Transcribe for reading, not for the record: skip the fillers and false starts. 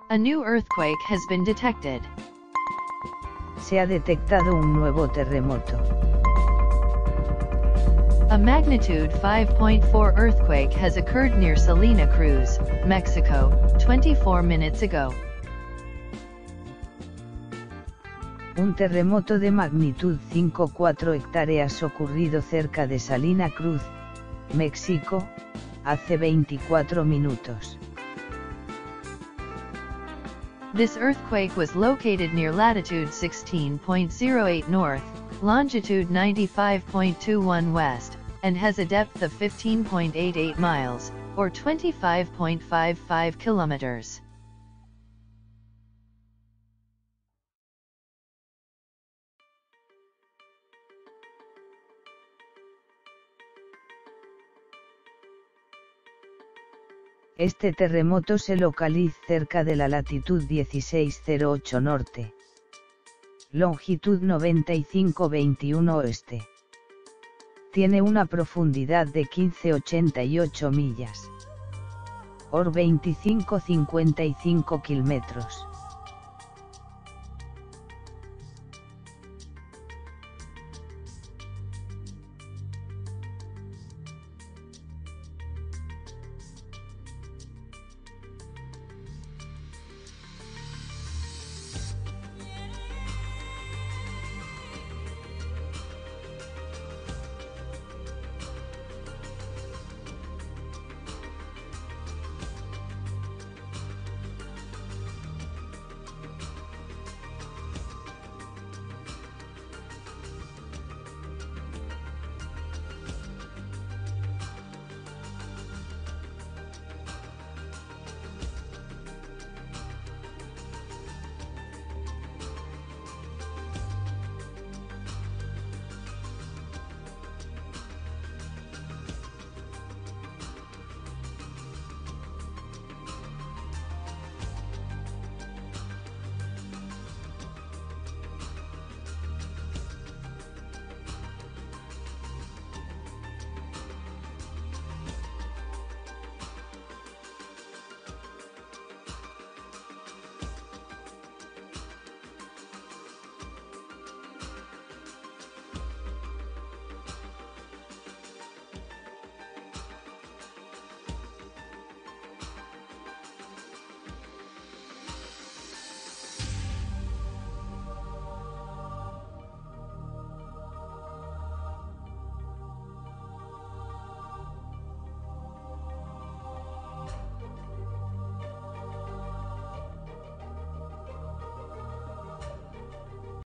A new earthquake has been detected. Se ha detectado un nuevo terremoto. A magnitude 5.4 earthquake has occurred near Salina Cruz, Mexico, 24 minutes ago. Un terremoto de magnitud 5,4 hectáreas ocurrido cerca de Salina Cruz, México, hace 24 minutos. This earthquake was located near latitude 16.08 north, longitude 95.21 west, and has a depth of 15.88 miles, or 25.55 kilometers. Este terremoto se localiza cerca de la latitud 1608 norte. Longitud 95,21 oeste. Tiene una profundidad de 15,88 millas. Or 25,55 kilómetros.